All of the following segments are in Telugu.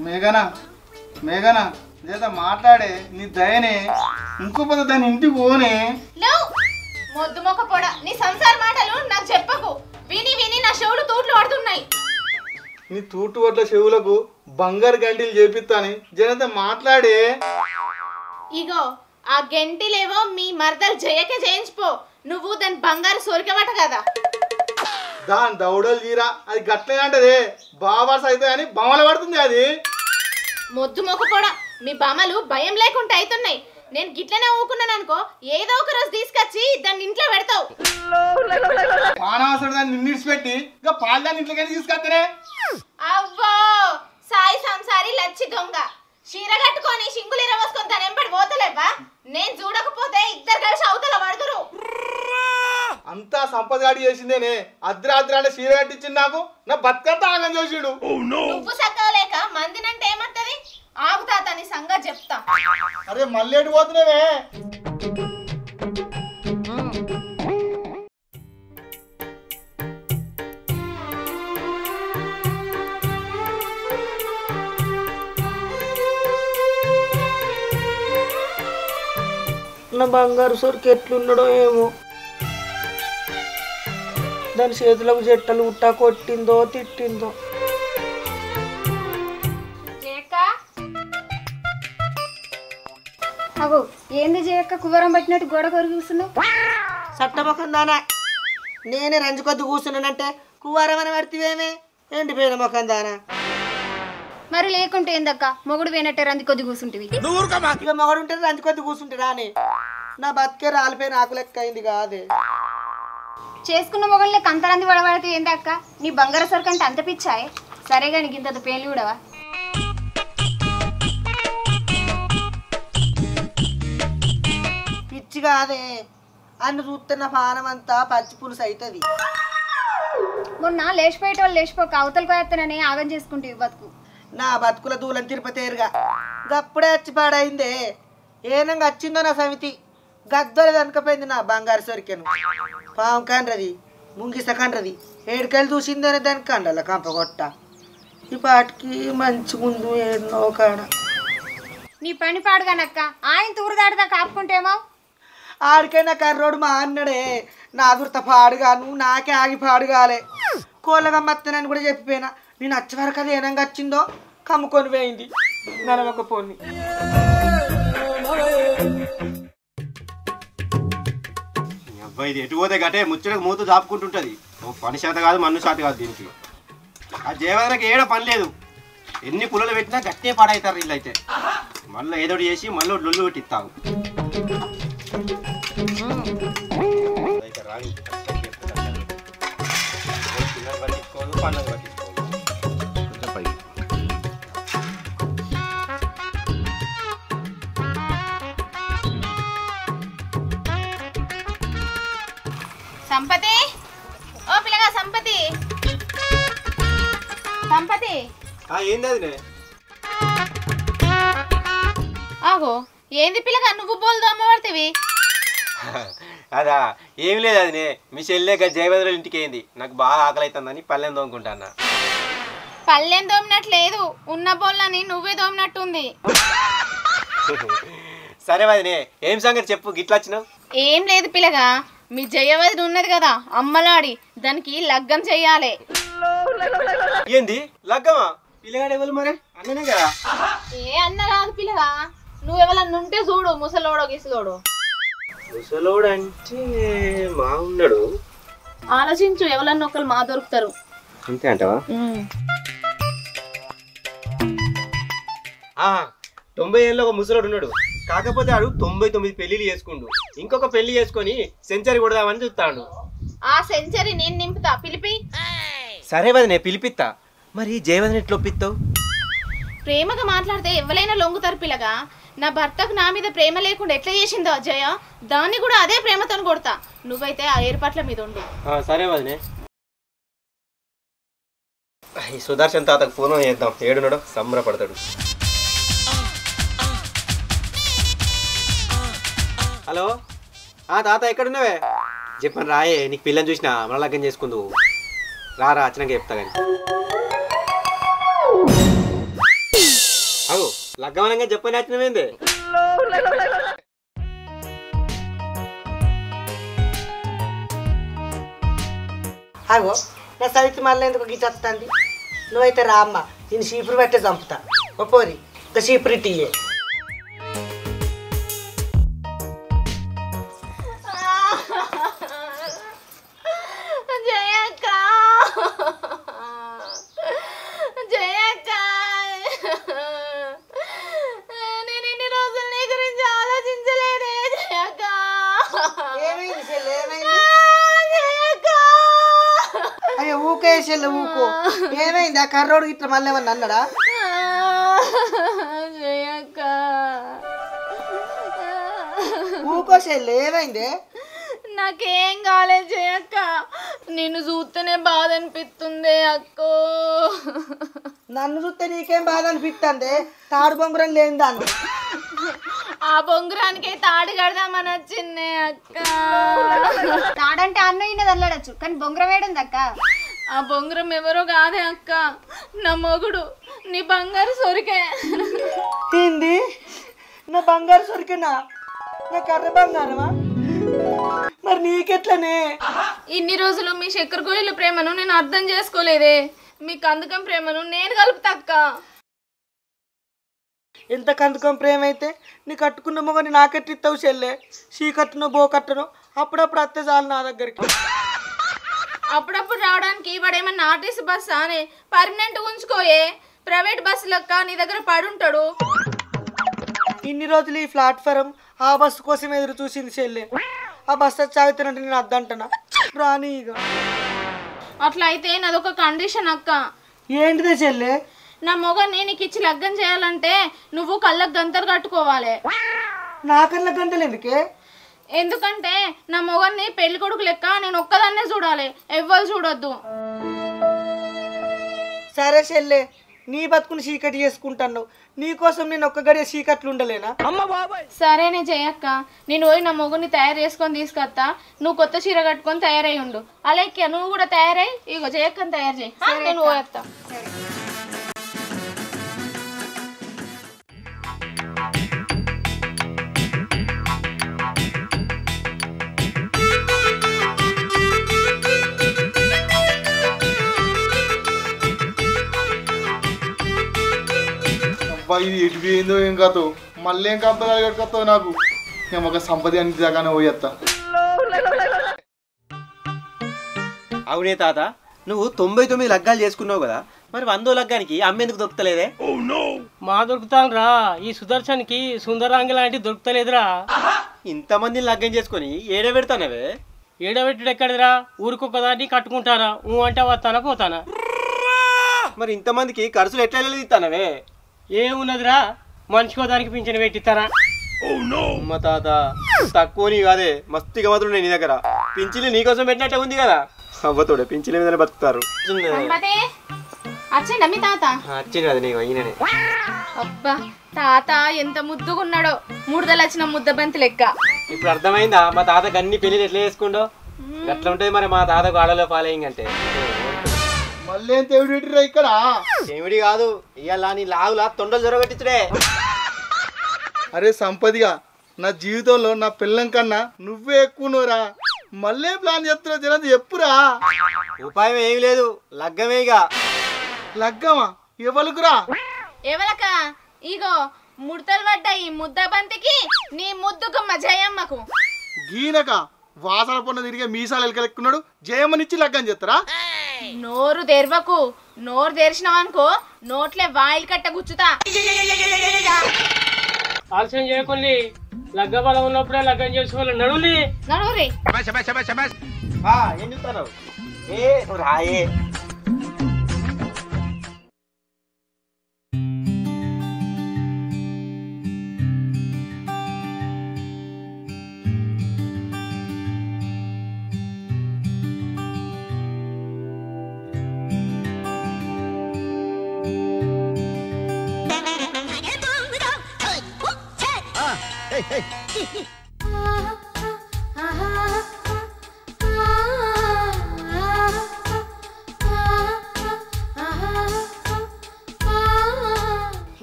మేఘనా మేఘనా లేదా మాట్లాడే నీ దయనే ఇంకోపోతే దాని ఇంటికి పోనే. మొద్దు మొక్క పొడ నీ సంసార మాటలు నాకు చెప్పకు. విని విని నా చెవులు తూట్లు పడుతున్నాయి. నీ తూటు వడ్ల చెవులకు బంగారు గంటిలు చేపిస్తాని జనత మాట్లాడే. ఇగో ఆ గంటిలేవో మీ మరదలు జయకే చేయించిపో. నువ్వు దాని బంగారు సోరికమాట కదా. దాని దౌడలు తీరా అది గట్లే అంటదే బాబాస్ అయితే అని బొమ్మలు పడుతుంది అది. మొద్దు మొక్క పొడ మీ బొమ్మలు భయం లేకుండా అవుతున్నాయి. నేను గిట్లనే ఊకున్నాను అనుకో ఏదో ఒక రోజు తీసుకొచ్చి దాన్ని ఇంట్లో పెడతావు. పానవాసుడు దాన్ని నిన్నిడిచిపెట్టి ఇక పాలు దాన్ని ఇంట్లోకి తీసుకొస్తేనే. అవ్వో సాయి సంసారి లచ్చి దొంగ చీర కట్టుకొని సింగులు ఇరవసుకొని దాని ఎంబడి పోతలేవా? నేను చూడకపోతే ఇద్దరు కలిసి అవతల పడుతురు. అంతా సంపద గాడి చేసిందేనే. అర్ధరాత్రి చీర కట్టించింది నాకు. నా బతుకంతా ఆగం చేసిడు. నువ్వు సక్కలేక మందినంటే ఏమంటది? ఆగుతా తని సంగతి చెప్తా. అరే మళ్ళీ పోతున్నావే. నా బంగారు సొరికి ఎట్లున్నాడో ఏమో. దాని చేతులకు జట్టలు ఉట్టా కొట్టిందో తిట్టిందో. అగో ఏంది చేయక్క కువరం పట్టినట్టు గోడ కొరికి కూర్చున్నావు? సట్టమొఖం దానా నేనే రంజు కొద్ది కూర్చున్నానంటే కువారమని పడితేవేమే ఎండిపోయిన మొఖం దానా. మరి లేకుంటే ఏందక్క మొగుడు పోయినట్టే రంది కొద్ది కూర్చుంటివి. ఇక మొగడు ఉంటే రంజు కొద్ది కూర్చుంటాడా అని. నా బతికే రాలిపోయిన ఆకు లెక్క అయింది కాదే. చేసుకున్న మొగల్ని కంతరంది పడబడితే ఏందక్క నీ బంగారు సరుకు అంటే అంత పిచ్చాయే. సరేగా నీకు ఇంత పేర్లు కూడావా? పిచ్చి కాదే అన్ను చూస్తున్న పానం అంతా పచ్చి పులుసు అవుతుంది. మొన్న లేచిపోయేట వాళ్ళు లేచిపోక అవతలకు పోయేస్తానని ఆగం చేసుకుంటే బతుకు. నా బతుకుల దూలం తిరుపతేరుగా గప్పుడే వచ్చి పాడైందే. ఏనంగా వచ్చిందో నా సమితి గద్దలు దనకపోయింది నా బంగారు సొరికెను. పాము కండ్రది ముంగిస కండ్రది ఏడుకెళ్ళి చూసిందనే దాని కండల కంపగొట్ట. ఈ పాటికి మంచిగుందు ఏడునో కాడ. నీ పని పాడుగానక్క ఆయన తూరు దాటిదా కాపుకుంటేమో. ఆడికైనా కర్రోడు మా అన్నడే నా దుర్త పాడుగాను నాకే ఆగి పాడుగాలే. కోళ్ళగమ్మత్తనని కూడా చెప్పిపోయినా. నేను వచ్చే వరకు అది ఏనంగా వచ్చిందో కమ్ముకొని పోయింది నడవకపోని. అబ్బాయి ఇది ఎటు పోతే గటే ముచ్చటకు మూత దాపుకుంటుంటుంది. ఓ పని శాత కాదు మన్ను శాత కాదు దీనికి. ఆ జయవదనకి ఏడో పని లేదు. ఎన్ని పుల్లలు పెట్టినా గట్టే పాడవుతారు వీళ్ళైతే. మళ్ళీ ఏదోటి చేసి మళ్ళీ లొల్లు పెట్టిస్తావు. పిల్లలు పట్టించుకోదు పండుగ పట్టించుకోదు. కొంచెం పై సంపతి ఓ పిల్లగా సంపతి సంపతి ఏంది అది ఆగో ఏంది పిల్లగా నువ్వు బోల్ దోమబడితేవి? అదా ఏం లేదు అది మీ చెల్లె జయవదల ఇంటికి ఏంది నాకు బాగా ఆకలి అవుతుందని పల్లెం తోముకుంటానా. పల్లెం దోమినట్లేదు ఉన్న బోళ్ళని నువ్వే దోమినట్టుంది. సరే వదినే ఏం సంగతి చెప్పు గిట్లా వచ్చినావు? ఏం లేదు పిల్లగా మీ జయవదిని ఉన్నది కదా అమ్మలాడి దానికి లగ్గం చెయ్యాలి. ఏంది లగ్గమా? పిల్లగాడు ఎవరు మరి అన్ననే కదా. ఏ అన్న కాదు పిల్లగా నువ్వెవరన్నా ఉంటే చూడు ముసలోడో గిసలోడు. ముసలోడు అంటే మా ఉన్నాడు. ఆలోచించు ఎవరన్నా ఒకరు మా దొరుకుతారు. అంతే అంటావా? 90 ఏళ్ళలో ఒక ముసలోడు ఉన్నాడు. కాకపోతే ఆడు 99 పెళ్లిళ్ళు చేసుకుండు. ఇంకొక పెళ్లి చేసుకొని సెంచరీ కొడదామని చూస్తాడు. ఆ సెంచరీ నేను నింపుతా పిలిపి. సరే వదినే పిలిపిస్తా. మరి జయవదిని ఎట్లా ఒప్పిస్తావు? ప్రేమగా మాట్లాడితే ఎవరైనా లొంగుతారు పిల్లగా. నా భర్తకు నా మీద ప్రేమ లేకుండా ఎట్లా చేసిందో అజయ దాన్ని కూడా అదే ప్రేమతో కొడతా. నువ్వైతే ఆ ఏర్పాట్ల మీద ఉండు. సరే వదినే. ఈ సుదర్శన్ తాతకు ఫోన్ చేద్దాం. ఏడున్నాడో సంబరపడతాడు. హలో తాత ఎక్కడున్నావే? చెప్పను రాయే నీకు పిల్లని చూసినా మన లగ్గం చేసుకుందు. రా వచ్చినాక చెప్తా కానీ. లగ్గమనంగా చెప్పని వచ్చినవేంది? అగో నా సవితి మళ్ళీ ఎందుకు గిచ్చేస్తుంది? నువ్వైతే రా అమ్మ, నేను చీపురు పెట్టే చంపుతా. ఒప్పోరి ఇంకా చీపురు టీయే. జయక్క జయక్క నేను ఇన్ని రోజులు నీ గురించి ఆలోచించలేదే జయక్క. ఏమైంది చెల్లి, ఏమైంది? జయక్క అయ్యో ఊకే చెల్లి ఊకో. ఏమైంది? ఆ కర్రోడు ఇట్లా మళ్ళీ ఏమన్నా అన్నాడా? జయక్క ఊకో చెల్లి, ఏమైంది? నాకేం కాలేదు జయక్క, నిన్ను చూస్తేనే బాధ అనిపిస్తుంది అక్కో. నన్ను చూస్తే నీకేం బాధ అనిపిస్తుంది? తాడు బొంగురం లేని దాన్ని. ఆ బొంగురానికి తాడు కడదామని వచ్చింది అక్క. తాడంటే అన్న ఇన్నది అల్లడచ్చు, కానీ బొంగరం వేడుంది అక్క. ఆ బొంగురం ఎవరో కాదే అక్క, నా మొగుడు, నీ బంగారు సొరికే. ఏంది? నా బంగారు సొరికేనా? నా కర్ర బంగారమా? మరి నీకెట్లనే? ఇన్ని రోజులు మీ చక్కెర గోళీల ప్రేమను నేను అర్థం చేసుకోలేదే, మీ కందకం ప్రేమను నేను కలుపుతా అక్క. ఎంత కందుకం ప్రేమ అయితే నీ కట్టుకున్న మొగని నాకెట్టిస్తావు చెల్లె? షీ కట్టునో బో కట్టనో అప్పుడప్పుడు అత్తే చాలు నా దగ్గరికి. అప్పుడప్పుడు రావడానికి వాడేమన్నా ఆర్టీసీ బస్సు అని పర్మనెంట్ ఉంచుకోయే, ప్రైవేట్ బస్సు లెక్క నీ దగ్గర పడుంటాడు. ఇన్ని రోజులు ఈ ప్లాట్ఫారం ఆ బస్సు కోసం ఎదురు చూసింది చెల్లె. ఆ బస్సు చాగుతున్నట్టు నేను అద్దంటనా? రాని ఇక. అట్లా అయితే నాదొక కండిషన్ అక్క. ఏంటిదే చెల్లె? నా మొగని నీకు ఇచ్చి లగ్గం చేయాలంటే నువ్వు కళ్ళకు గంతలు కట్టుకోవాలి. నా కళ్ళ గంటలు ఎందుకే? ఎందుకంటే నా మొగన్ని పెళ్లి కొడుకు లెక్క నేను ఒక్కదాన్నే చూడాలి, ఎవ్వరు చూడొద్దు. సరే చెల్లె, నీ బతుకుని చీకటి చేసుకుంటాను. నీకోసం నేను ఒక్క గడియ చీకట్లు ఉండలేనా? సరేనే జయక్క, నేను పోయి నా మొగుని తయారు చేసుకొని తీసుకొస్తా, నువ్వు కొత్త చీర కట్టుకొని తయారై ఉండు. అలాగే నువ్వు కూడా తయారై ఇగో జయక్కని తయారు చేయి, నేను పోయేస్తా. అబ్బా ఇది ఎటు పోయిందో ఏం కాదు, మళ్ళీ ఏం కంపదాలు కట్టుకొస్తావు నాకు. నేను ఒక సంపద అన్ని దాకానే పోయేస్తా. అవునే తాత, నువ్వు 99 లగ్గాలు చేసుకున్నావు కదా, మరి 100వ లగ్గానికి అమ్మేందుకు దొరుకుతలేదే? మా దొరుకుతానురా, ఈ సుదర్శన్కి సుందరాంగి లాంటి దొరుకుతలేదురా. ఇంతమందిని లగ్గం చేసుకొని ఏడ పెడతానవే? ఏడబెట్టుడు ఎక్కడిదిరా, ఊరికొకదాన్ని కట్టుకుంటారా? అంటే వస్తానా పోతానా? మరి ఇంతమందికి ఖర్చులు ఎట్లా ఇస్తానవే? ఏమున్నదిరా, మనిషికో దానికి పింఛను పెట్టిస్తారా? అమ్మ తాత, తక్కువ నీ కాదే, మస్తుగా మాత్రం నీ దగ్గర పింఛన్లు నీకోసం పెట్టినట్టే ఉంది కదా. అవ్వతోడే పింఛన్ల మీదనే బతుకుతారు. వచ్చిండా మీ తాత? వచ్చింది కదా నీకు ఈయననే. అబ్బా తాత ఎంత ముద్దుగున్నాడో, ముడతలు వచ్చిన ముద్ద బంతి లెక్క. ఇప్పుడు అర్థమైందా మా తాతకు అన్ని పెళ్లిలు ఎట్లా చేసుకుండో? అట్లా ఉంటుంది మరి మా తాతకు ఆడలో పాలేయింగ్ అంటే. మళ్ళీ ఏం తెవిడి పెట్టిరా ఇక్కడ? ఏమిడి కాదు, ఇవాళ నీ లాగులా తొండలు జొరగట్టించుడే. అరే సంపదిగా, నా జీవితంలో నా పిల్లం కన్నా నువ్వే ఎక్కువ నోరా. మళ్ళీ ప్లాన్ చేస్తున్నావు జనంత చెప్పురా. ఉపాయం ఏమి లేదు, లగ్గమేగా. లగ్గమా? ఎవరుకురా? ఎవలక? ఇగో ముడతలు పడ్డాయి ముద్ద బంతికి, నీ ముద్దుకుమ్మ జయమ్మకు. గీనక వాసన పొన్న తిరిగే మీసాలు ఎలకలెక్కున్నాడు, జయమ్మనిచ్చి లగ్గం చేస్తారా? నోరు తెరవకు, నోరు తెరిచినావనుకో నోట్లే వాయిల్ కట్ట గుచ్చుతా. ఆలస్యం చేయకుండా లగ్గ బలం ఉన్నప్పుడే లగ్గం చేసుకోవాలి. నడువులి నడువురి. ఏం చూస్తాను? ఏ రాయే.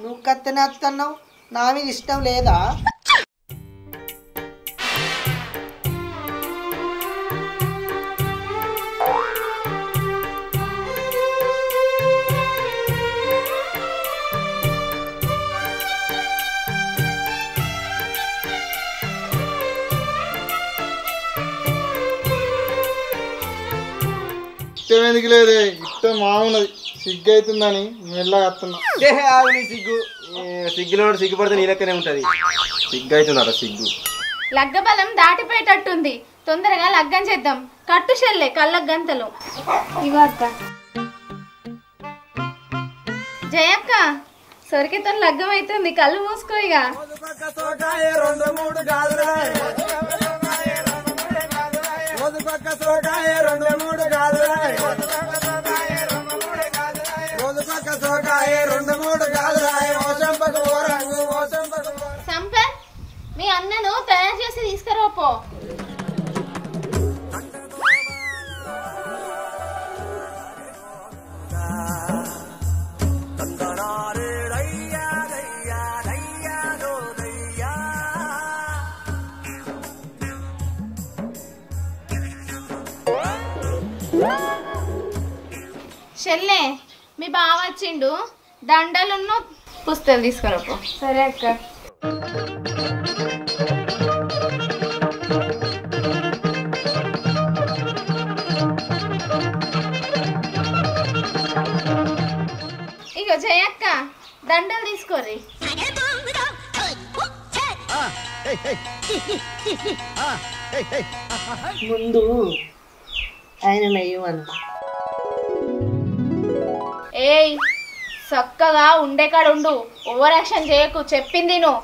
నువ్వు కత్తనే వస్తున్నావు, నా మీద ఇష్టం లేదా? ఇష్టం ఎందుకు లేదే, ఇష్టం మామూలుది. సిగ్గు అవుతుందని మెల్లగా వస్తున్నా. నీ సిగ్గు సిగ్గులో సిగ్గుపడితే నీ లెక్కనే ఉంటుంది. సిగ్గు అవుతుందట సిగ్గు. లగ్గ బలం దాటిపోయేటట్టుంది, తొందరగా లగ్గం చేద్దాం. కట్టు చెల్లె కళ్ళకు గంతలు. ఇగో అక్క. జయక్క సొరికితో లగ్గం అవుతుంది, కళ్ళు మూసుకో ఇక. సంపత్ మీ అన్నను తయారు చేసి తీసుకురా పో. చెల్లె మీ బావ వచ్చిండు, దండలున్ను పుస్తలు తీసుకురా పో. సరే అక్క. ఇగో జయక్క దండలు తీసుకోర్రి. ముందు ఆయన నెయ్యమను. ఏయ్ చక్కగా ఉండే కాడ ఉండు, ఓవర్ యాక్షన్ చేయకు, చెప్పింది నువ్వు.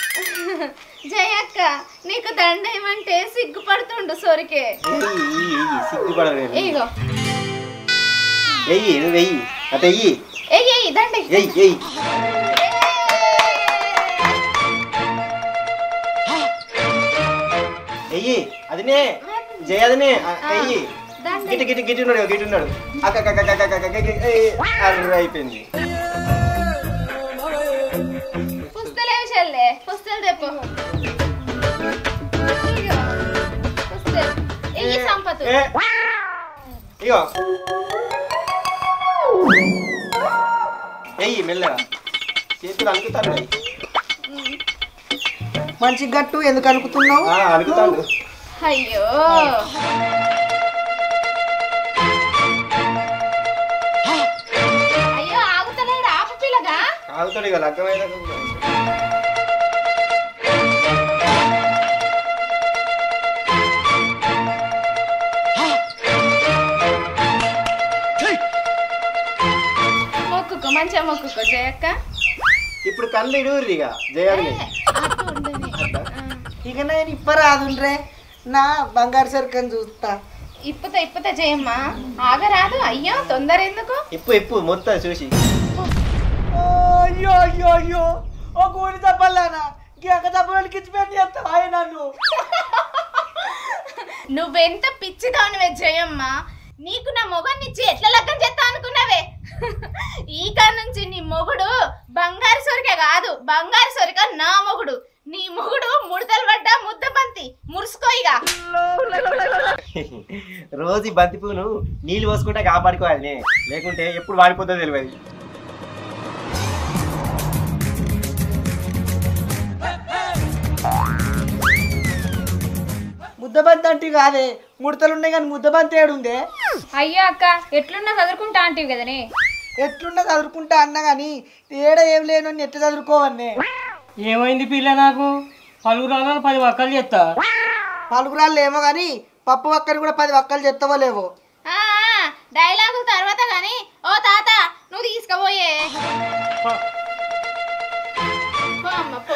జయక్క నీకు దండ ఏమంటే సిగ్గుపడుతుండు సొరికే. సిగ్గుపడలేదు. ఇగో వెయ్యి నువ్వు వెయ్యి అట వెయ్యి. ఎయ్యి ఎయ్యి దండ వెయ్యి వెయ్యి వెయ్యి అదినే జయ అదినే వెయ్యి. గిటి గిటి గిటి ఉన్నాడు గిటి ఉన్నాడు. అర్ర అయిపోయింది. పుస్తలేవి చెల్లె, పుస్తలు తెప్పు. ఎయ్యి సంపతు. ఇగో వెయ్యి మెల్లగా చేతులు అనుకుతాడు. మంచి గట్టు ఎందుకు అనుకుతున్నావు? అనుకుతాడు. అయ్యో అయ్యో ఆగుతలేడు, ఆపు పిల్లగా. ఆగుతాడు ఇక లగ్గమైన. మొక్కుకో మంచిగా మొక్కుకో జయక్క. ఇప్పుడు కళ్ళు ఇడుర్రి ఇక జయాన్ని. ఇక నేను ఇప్పరాదుండ్రే, నా బంగారు సరుకని చూస్తా. ఇప్పుతా జయమ్మ, ఆగరాదు. అయ్యో తొందర ఎందుకు? ఇప్పు మొత్తం చూసి. అయ్యో అయ్యో అయ్యో, ఓ గోడి తప్పలానా గంగ తప్పడానికి ఇచ్చిపోయి చేస్తావా నన్ను? నువ్వెంత పిచ్చిదానివే జయమ్మ, నీకు నా మొగన్నిచ్చి ఎట్లా లగ్గం చేస్తా అనుకున్నావే? ఈ కాడ నుంచి నీ మొగుడు బంగారు సొరిక కాదు, బంగారు సొరిక నా మొగుడు. నీ మొగుడు ముడతలు పడ్డ ముద్ద బంతి, మురుసుకోయిగా. రోజు ఈ బంతి పువ్వును నీళ్ళు పోసుకుంటే కాపాడుకోవాలి, లేకుంటే ఎప్పుడు వాడిపోతుందో తెలియదు. ముద్దబంతి అంటే కాదే, ముడతలున్నాయి కానీ ముద్దబంతి ఏడుందే? అయ్యో అక్క, ఎట్లున్నా చదువుకుంటా అంటివి కదనే. ఎట్లున్నా చదువుకుంటా అన్నా కానీ ఏడ ఏం లేను ఎట్లా చదువుకోవన్నే? ఏమైంది పిల్ల, నాకు పలుగురాలు 10 వక్కలు చేస్తా. పలుగురాళ్ళు ఏమో కానీ పప్పు వక్కలు కూడా 10 వక్కలు చెత్తవో లేవో. డైలాగుల తర్వాత గాని ఓ తాత నువ్వు తీసుకుపోయే. పో అమ్మ పో.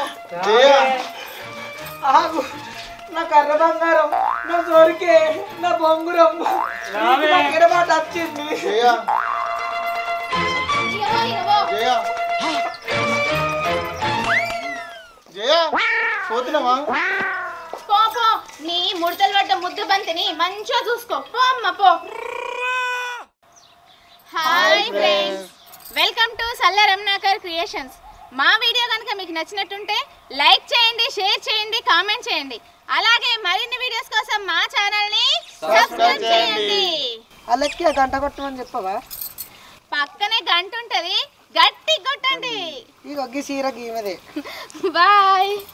ఆగు, నా కర్ర బంగారం, నా సోరికే, నా బొంగురం మాట వచ్చింది. పోతున్నావా? పో పో, నీ ముడతలు పడ్డ ముద్దు బంతిని మంచిగా చూసుకో. పో అమ్మ పో. హాయ్ ఫ్రెండ్స్, వెల్కమ్ టు సల్ల రమణాకర్ క్రియేషన్స్. మా వీడియో కనుక మీకు నచ్చినట్టుంటే లైక్ చేయండి, షేర్ చేయండి, కామెంట్ చేయండి. అలాగే మరిన్ని వీడియోస్ కోసం మా ఛానల్ని సబ్స్క్రైబ్ చేయండి. అలాగే గంట కొట్టమని చెప్పవా? పక్కనే గంట ఉంటది, గట్టి కొట్టండి. ఈ ఒగ్గి సీర గీమదే. బాయ్.